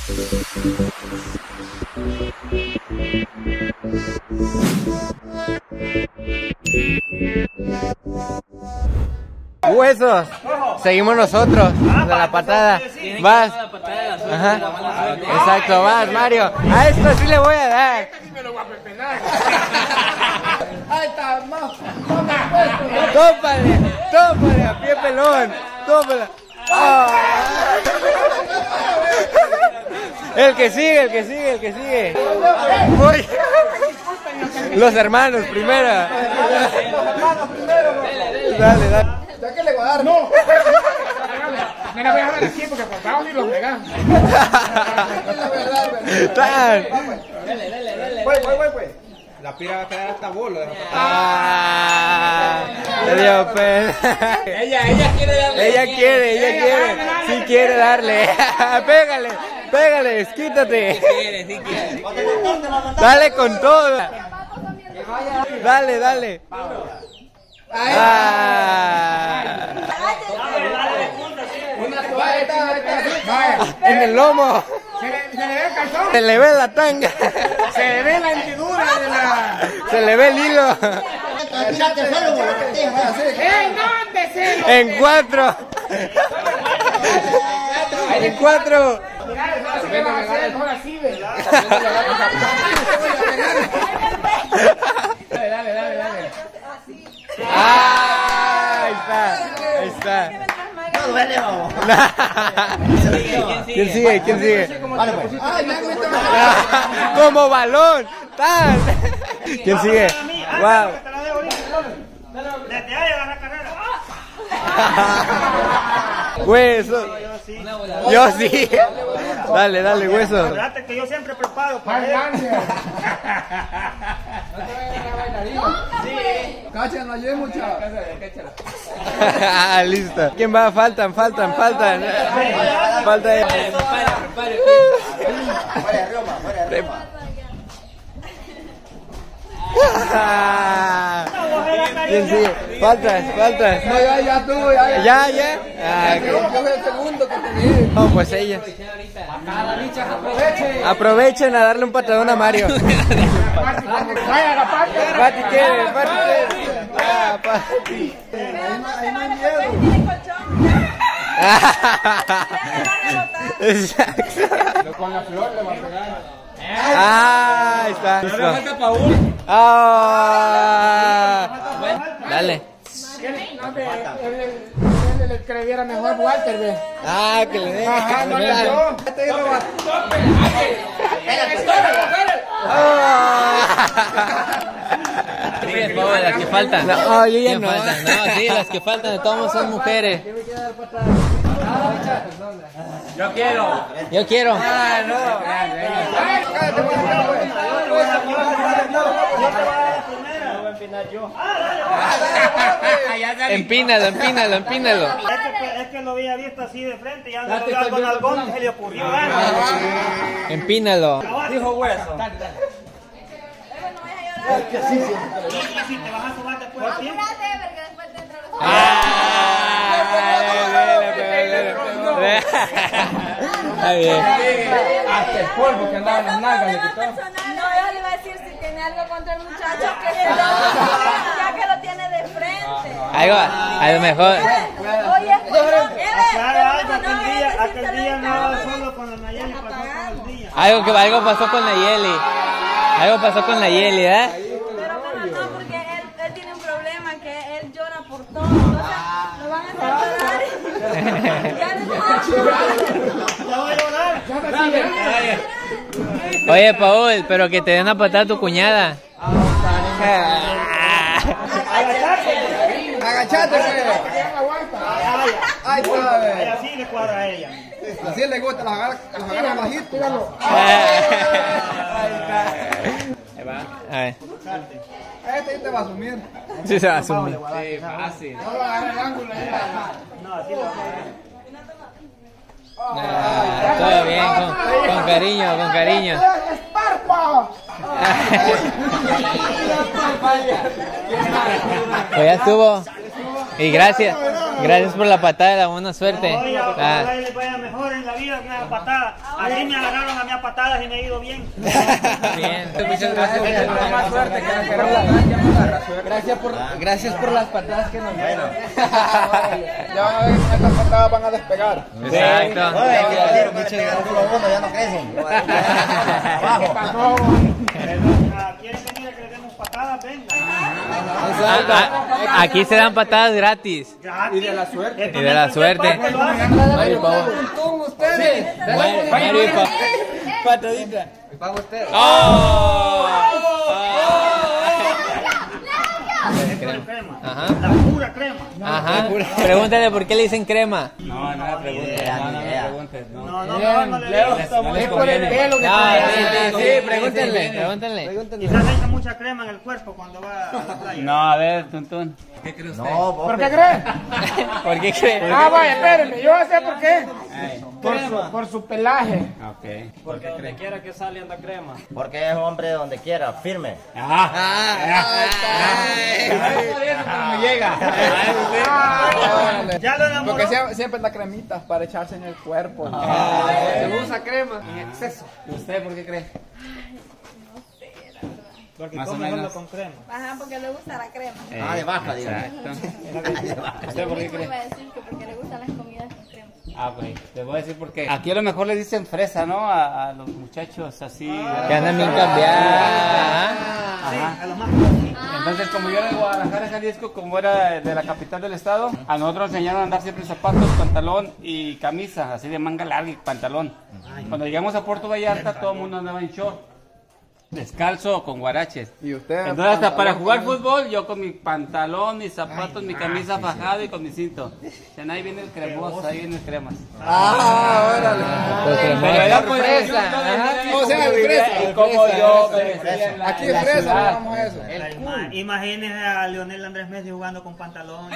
Huesos. Seguimos nosotros. De la patada. Vas. Ajá. Exacto, vas, Mario. A esto sí le voy a dar. Tópale, tópale, a pie pelón. Tópala. El que sigue, el que sigue, el que sigue. Voy. Los hermanos primero. Dale, dale. ¿Ya que le voy a dar? No. Mira, voy a ver aquí porque por favor ni los pegan. Dale. Pues. La pira va a quedar hasta bolo. Le dio pena. Ella quiere darle. Ella quiere. Sí quiere darle. Pégale, pégale, desquítate. Sí quiere. Dale con todo. Dale. Una toalla. En el lomo. Se le ve el calzón. Se le ve la tanga. Se le ve la hendidura de la... Se le ve el hilo. En 4. En 4. Dale. Ahí está. No duele, vamos. ¿Quién sigue? Como balón. ¡Tan! ¿Quién sigue? Wow. Desde ahí agarra carrera. Hueso. Yo sí. Dale, hueso. Acuérdate que yo siempre preparo para él. Cacha, no hay mucha. Listo. ¿Quién va? Faltan. Falta. ¿Quién sigue? Faltas. No, ya tú, ¿Ya? Yo soy el segundo que te dije. No, pues ella. Aprovechen a darle un patadón a Mario. Vaya, la parte. Pati quiere. Pati. Exacto. Con la flor le va a pegar. Ahí está. Dale. Que le diera mejor Walter, ve. Que le dé. No le dio. Las que faltan. No, yo ya no. No, sí, las que faltan de todos son mujeres. Yo quiero. Empínalo. Es que lo había visto así de frente y ya no con algún se le ocurrió. Empínalo. Dijo hueso. Y si te vas a sumar después del tiempo. Está bien. Hasta el polvo que andaba en las nalgas le quitó. No, yo le iba a decir si tiene algo contra el muchacho que ya que lo tiene de frente. A lo mejor. Oye, Aquel día no solo con la Nayeli, pasó con el día. Algo pasó con Nayeli, ¿eh? Pero no, porque él tiene un problema, que él llora por todo. Entonces, lo van a hacer llorar. Ya va a llorar. Oye, Paul, pero que te den a patada a tu cuñada. Agachate, pues. Ahí está, ve. Así le cuadra a ella. Así le gusta, las agarra bajito. A ver. Este te va a asumir. Sí, se va a asumir. Sí, fácil. No va a agarrar el ángulo. No, así lo Todo bien, con cariño. Pues ya estuvo. Y gracias por la patada, buena suerte. ojalá les vaya mejor en la vida con esa patada. Así me agarraron a mí a patadas y me he ido bien. Bien. Muchas gracias. Gracias por las patadas que nos dieron. Ya estas patadas van a despegar. Exacto. Muchas gracias. Ya no crecen. ¿Quieren venir a que le demos patadas? Venga. Aquí se dan patadas gratis. Y de la suerte. Y de la suerte. Mario, por favor. ustedes. Mario y patadita. Paga usted. Crema. Ajá. La pura crema. Ajá. Pregúntale por qué le dicen crema. No le preguntes. No le gusta mucho. Es por el pelo que Sí, pregúntenle. Quizás le echa mucha crema en el cuerpo cuando va a la playa. No, a ver, Tuntún. ¿Qué cree usted? No, ¿Por qué crees? ¿Por qué cree? Ah, vaya, espérenme, yo sé por qué. Por su pelaje. Porque donde quiera que sale anda crema. porque es hombre donde quiera, firme. Ya lo enamoró. Porque siempre da cremitas para echarse en el cuerpo. Se usa crema en exceso. ¿Usted por qué cree? Porque Más o come menos. solo con crema. Ajá, porque le gusta la crema. De vaca, digo. ¿Usted por qué Iba cree? a decir que porque le gustan las comidas con crema. Ah, ok. Te voy a decir por qué. Aquí a lo mejor le dicen fresa, ¿no? A los muchachos así. Que andan bien cambiados. Sí, a lo más. Entonces, como yo era de Guadalajara, Jalisco, como era de la capital del estado, a nosotros nos enseñaron a andar siempre zapatos, pantalón y camisa, así de manga larga y pantalón. Cuando llegamos a Puerto Vallarta, todo el mundo andaba en short, descalzo o con guaraches. Y usted. Entonces, hasta para jugar fútbol, yo con mi pantalón, mis zapatos, mi camisa fajada y con mi cinto. O ahí viene el cremoso, ahí viene el cremas. Órale. Pero era por fresa. O sea, de fresa. Y como yo me vestía en la- Aquí en es la fresa, ciudad. vamos a eso. Imagínese a Lionel Andrés Messi jugando con pantalón.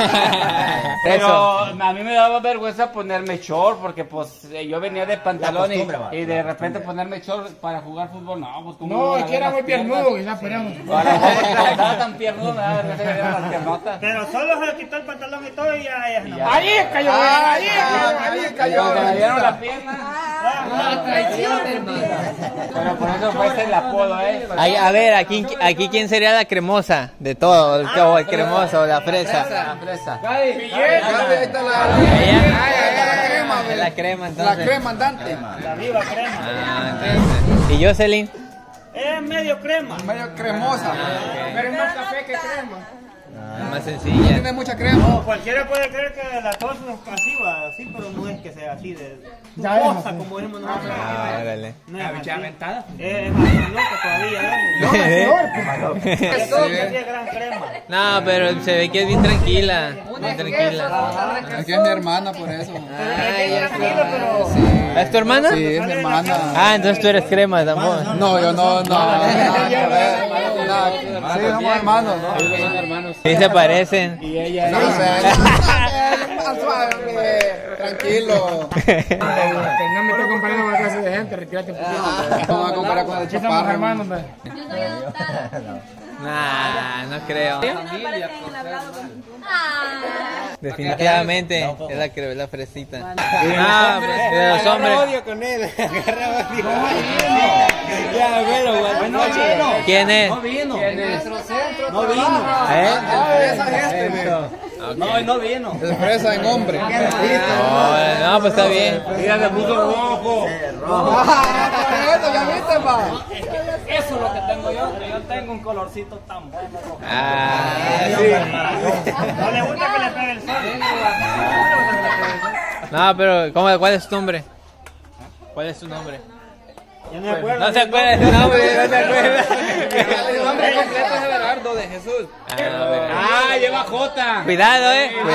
Pero a mí me daba vergüenza ponerme short porque pues yo venía de pantalón costumbre, va. y de repente ponerme short para jugar fútbol, no, pues como No, es que era muy piernudo, quizás esperamos. Estaba tan piernudo, nada, no se veían las piernotas. Pero solo se quitó el pantalón y todo y ya es Ya. Ahí cayó, ahí Y cayó. cuando me dieron la pierna, pero por eso fue ese el apodo, Ay, a ver, aquí quién sería la cremosa de todo, el cremoso, la fresa. La fresa. Ahí está la crema, ve. La crema, La entonces. crema andante. la viva crema. Entonces. ¿Y Jocelyn? Es medio crema. Medio cremosa. Pero es más café que crema. Más sencilla. Tiene mucha crema. No, cualquiera puede creer que la tos es así, va, así, pero no es que sea así de Ya es cosa, así. como decimos nosotros. Órale. No es así. Es más loca todavía, No, ¿eh? es peor. Es todo que sí es gran crema. No, pero se ve que es bien tranquila. Bien tranquila. Aquí es mi hermana, por eso. Es bien tranquilo, pero... ¿Es tu hermana? Sí, es mi hermana. Ah, entonces tú eres crema tampoco. No, yo no. Sí, somos hermanos, ¿no? Sí se parecen. No sé. Más suave, tranquilo. No me estoy comparando con la clase de gente, retírate un poquito. Vamos a comparar con el chaparro. Hermanos, Yo soy adoptada. Nah, no creo. No parecen en el hablado con tu. Definitivamente es la fresita. Ah, de los hombres. con él. ¿Quién es? No vino. ¿Eh? No vino. Es fresa en hombre. No, pues está bien. Mira, le puso rojo. ¿Ya viste, pa? Eso es lo que tengo yo, que yo tengo un colorcito tan bueno. Ah, sí. No le gusta que le pegue el sol. No, pero ¿cuál es tu nombre? ¿Cuál es tu nombre? Yo no me acuerdo. No se acuerda de su nombre, no se acuerda. El nombre completo es Everardo de Jesús. Ah, lleva J. Cuidado,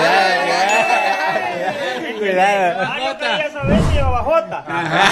Cuidado. Ah, yo quería saber si llevaba Jota.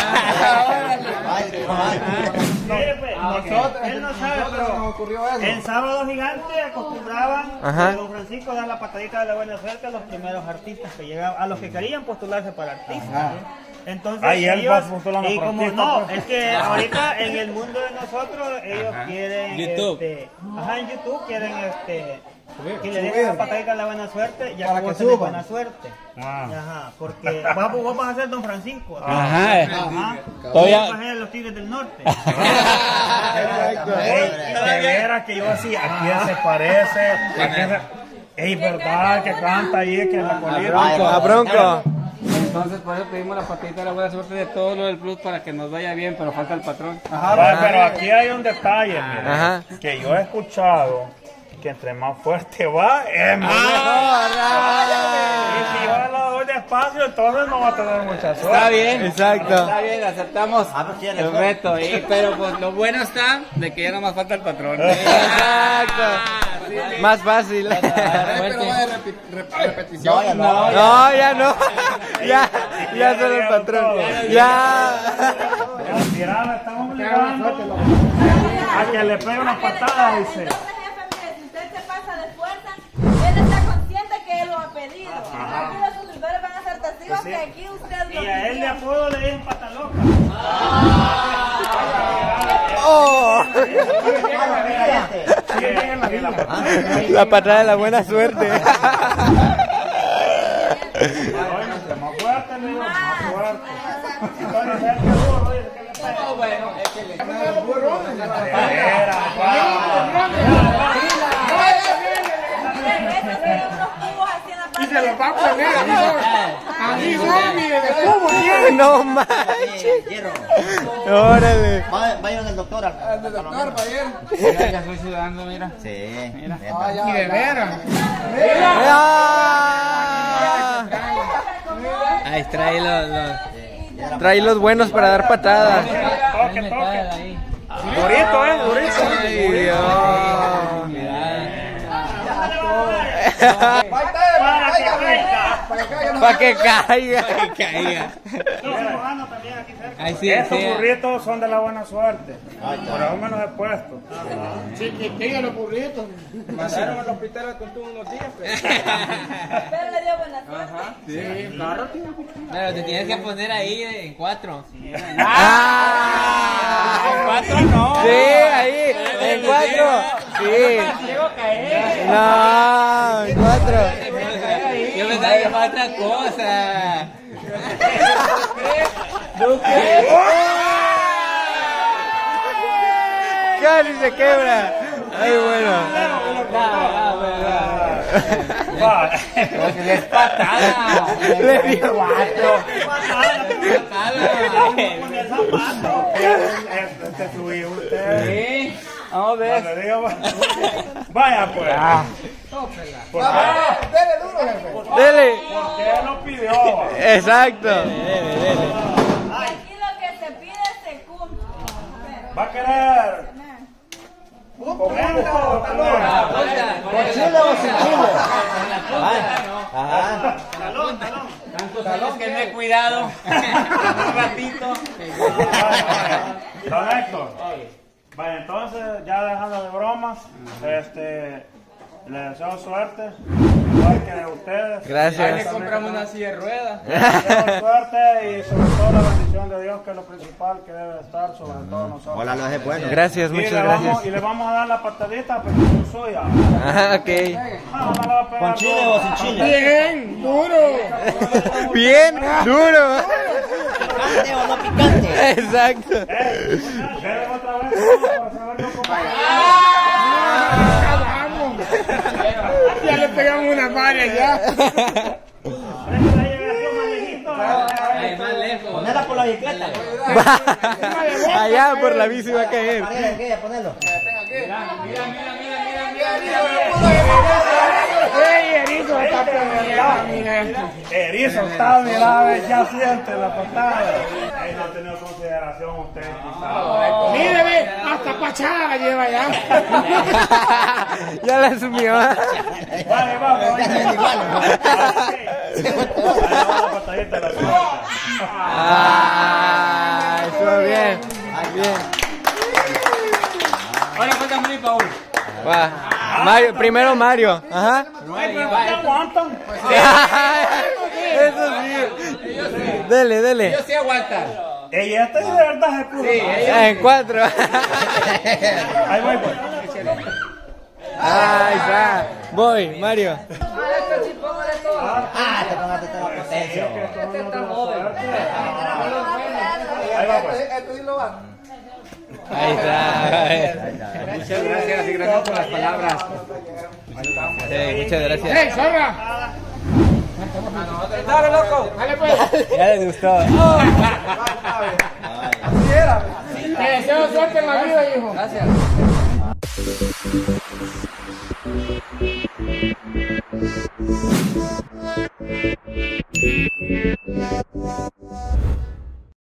Mire, pues, él no sabe, pero en Sábado Gigante acostumbraban a don Francisco dar la patadita de la buena suerte a los primeros artistas que llegaban, a los que querían postularse para artistas. Entonces ellos, y como no, es que ahorita en el mundo de nosotros ellos quieren YouTube. en YouTube quieren Que le dejes la patadita de la buena suerte, ya para que que vos tenés suban. buena suerte. Ajá, porque vos vas a ser Don Francisco. Ajá. Ajá. Todavía- Vos vas a ser los Tigres del Norte. De veras que yo así, ¿a quién se parece? Es verdad que canta ahí, que la colita. A Bronco. Entonces por eso pedimos la patadita de la buena suerte de todo lo del plus para que nos vaya bien, pero falta el patrón. Ajá, pero aquí hay un detalle, mire, Ajá. que yo he escuchado que entre más fuerte va, es más Y si yo lo doy despacio, entonces no va a tener mucha suerte. Está bien. Exacto. Está bien, aceptamos pues sí, el reto. Pero pues lo bueno está de que ya no más falta el patrón. Exacto. Más fácil. Pero va de repetición. No, ya no. Ya solo el patrón. Ya. Mira, me estamos obligando a que le pegue una patada, dice. Entonces, jefe, mire, si usted se pasa de fuerza, él está consciente que él lo ha pedido. Aquí los suscriptores van a ser testigos que aquí usted lo Y a él de pidió. apodo le dicen pata loca. Oh. La patada de la buena suerte. Más fuerte, le digo, más fuerte. Entonces, el que duro, dice que le pega. Bueno, es que le Estos son unos cubos así en la parte Se los va a poner, amigo. Mire, de cubo tiene. No manches. Órale. Vayan al doctor. Al doctor, para él. ya estoy sudando, mira. Sí. Mira. Y de veras. Ahí trae los buenos para dar patadas. Toque, toque. Durito, durito. Ay, Dios. Para que caiga. Ahí sí, Estos burritos son de la buena suerte. Por eso me los he puesto. Sí, que digan los burritos. pero le dio buena suerte. Pero te tienes que poner ahí en 4. Sí, ahí, en 4. Sí. No, en 4. Yo pensaba que era otra cosa. Casi se quebra. Ay, bueno. Es patada. Le dio Este subió usted. Sí. Vamos a ver. Le digo, vaya pues. Dele duro, jefe. Dele. ¿Por qué lo pidió? Exacto. Aquí lo que se pide se cumple. ¿Va a querer? ¿Con esto o ¿Con chile o sin chile? Ajá. Talón, que me he cuidado. Un ratito. Don Héctor. Vaya, entonces, ya dejando de bromas, le deseo suerte, igual que a ustedes. Gracias. Compramos una silla de ruedas. Le deseo suerte y sobre todo la bendición de Dios, que es lo principal que debe estar sobre todos nosotros. Hola, lo es bueno. Gracias, Y muchas le gracias. le vamos a dar la patadita, pero no es suya. Ajá, ok. No me la va a pegar ¿Con chile duro. o sin chile? Bien, duro. Bien, duro. ¿Picante o no picante? Exacto. Dele otra vez para saberlo cómo Vamos. Ya le pegamos unas varias ya. Ahí más lejos. Ponela por la bicicleta. Allá por la bici va a caer. Ponelo. Ey, erizo está pegando, mira esto. Erizo está, mira, ya siente la patada. Ahí no ha tenido consideración usted, quizás. Mire, ve, hasta pachada la lleva ya. Ya la asumió. Vale, vamos. La patadita de la suerte. Ah, estuvo bien. Bien. Ahora falta Mario y Paul. Va. Mario, primero Mario. Ajá. ¿Aguantan? Eso sí. Dele, dele. Ellos sí aguantan. Ey, este de verdad es puro. En 4. Ahí voy, pues. Ahí está. Voy, Mario. Ah, te tomaste toda la potencia. Ahí va, pues. Ahí está. Muchas gracias y gracias por las palabras. Sí, muchas gracias. ¡Ey, salga! Dale, loco. Dale, pues. Ya les gustó. Te deseo suerte en la vida, hijo. Gracias.